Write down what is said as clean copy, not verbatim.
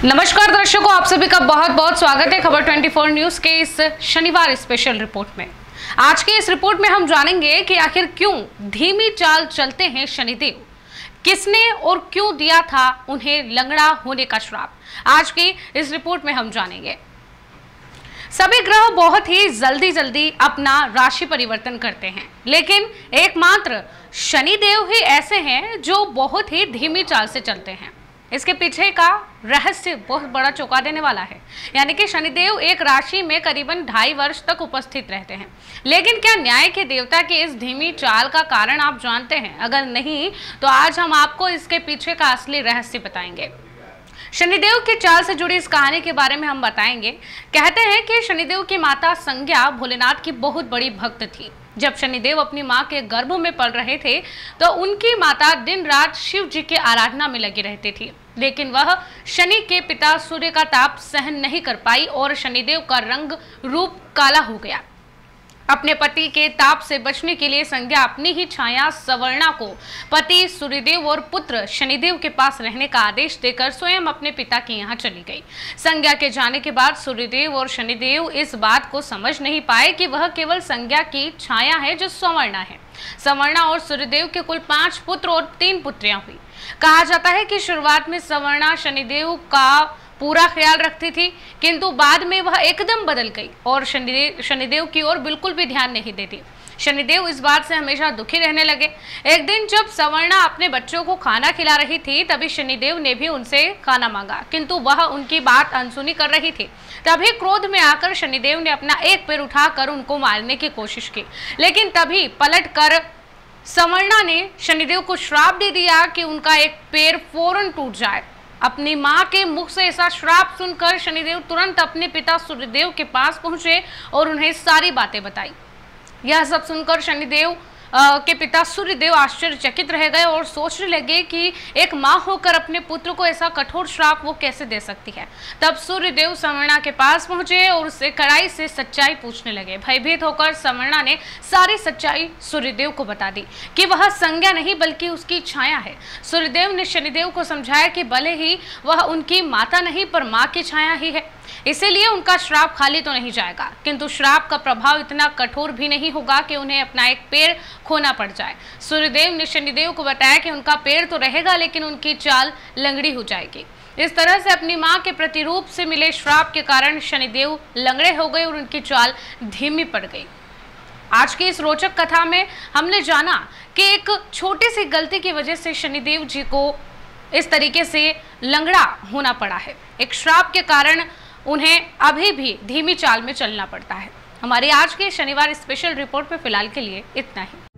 नमस्कार दर्शकों, आप सभी का बहुत बहुत स्वागत है खबर 24 न्यूज के इस शनिवार स्पेशल रिपोर्ट में। आज के इस रिपोर्ट में हम जानेंगे कि आखिर क्यों धीमी चाल चलते हैं शनिदेव, किसने और क्यों दिया था उन्हें लंगड़ा होने का श्राप। आज की इस रिपोर्ट में हम जानेंगे। सभी ग्रह बहुत ही जल्दी अपना राशि परिवर्तन करते हैं, लेकिन एकमात्र शनिदेव ही ऐसे हैं जो बहुत ही धीमी चाल से चलते हैं। इसके पीछे का रहस्य बहुत बड़ा चौंका देने वाला है। यानी कि शनिदेव एक राशि में करीबन 2.5 वर्ष तक उपस्थित रहते हैं। लेकिन क्या न्याय के देवता की इस धीमी चाल का कारण आप जानते हैं? अगर नहीं तो आज हम आपको इसके पीछे का असली रहस्य बताएंगे। शनिदेव की चाल से जुड़ी इस कहानी के बारे में हम बताएंगे। कहते हैं कि शनिदेव की माता संज्ञा भोलेनाथ की बहुत बड़ी भक्त थी। जब शनिदेव अपनी मां के गर्भ में पल रहे थे तो उनकी माता दिन रात शिव जी की आराधना में लगी रहती थी, लेकिन वह शनि के पिता सूर्य का ताप सहन नहीं कर पाई और शनिदेव का रंग रूप काला हो गया। अपने पति के ताप से बचने के लिए संज्ञा अपनी ही छाया सवर्णा को पति सूर्यदेव और पुत्र शनिदेव के पास रहने का आदेश देकर स्वयं अपने पिता के यहाँ चली गई। संज्ञा के जाने के बाद सूर्यदेव और शनिदेव इस बात को समझ नहीं पाए कि वह केवल संज्ञा की छाया है जो सवर्णा है। सवर्णा और सूर्यदेव के कुल 5 पुत्र और 3 पुत्रियां हुई। कहा जाता है कि शुरुआत में सवर्णा शनिदेव का पूरा ख्याल रखती थी, किंतु बाद में वह एकदम बदल गई और शनिदेव की ओर बिल्कुल भी ध्यान नहीं देती। शनिदेव इस बात से हमेशा दुखी रहने लगे। एक दिन जब सवर्णा अपने बच्चों को खाना खिला रही थी, तभी शनिदेव ने भी उनसे खाना मांगा, किंतु वह उनकी बात अनसुनी कर रही थी। तभी क्रोध में आकर शनिदेव ने अपना एक पैर उठाकर उनको मारने की कोशिश की, लेकिन तभी पलटकर सवर्णा ने शनिदेव को श्राप दे दिया कि उनका एक पैर फौरन टूट जाए। अपनी मां के मुख से ऐसा श्राप सुनकर शनिदेव तुरंत अपने पिता सूर्यदेव के पास पहुंचे और उन्हें सारी बातें बताई। यह सब सुनकर शनिदेव के पिता सूर्यदेव आश्चर्यचकित रह गए और सोचने लगे कि एक मां होकर अपने पुत्र को ऐसा कठोर श्राप वो कैसे दे सकती है। तब सूर्यदेव सवर्णा के पास पहुंचे और उससे कड़ाई से सच्चाई पूछने लगे। भयभीत होकर सवर्णा ने सारी सच्चाई सूर्यदेव को बता दी कि वह संज्ञा नहीं बल्कि उसकी छाया है। सूर्यदेव ने शनिदेव को समझाया कि भले ही वह उनकी माता नहीं पर मां की छाया ही है, इसीलिए उनका श्राप खाली तो नहीं जाएगा, किंतु श्राप का प्रभाव इतना कठोर भी नहीं होगा कि उन्हें अपना एक पैर खोना पड़ जाए। सूर्यदेव ने शनिदेव को बताया कि उनका पैर तो रहेगा लेकिन उनकी चाल लंगड़ी हो जाएगी। इस तरह से अपनी मां के प्रतिरूप से मिले श्राप के कारण शनिदेव लंगड़े हो गए और उनकी चाल धीमी पड़ गई। आज की इस रोचक कथा में हमने जाना कि एक छोटी सी गलती की वजह से शनिदेव जी को इस तरीके से लंगड़ा होना पड़ा है। एक श्राप के कारण उन्हें अभी भी धीमी चाल में चलना पड़ता है। हमारी आज के शनिवार स्पेशल रिपोर्ट में फिलहाल के लिए इतना ही।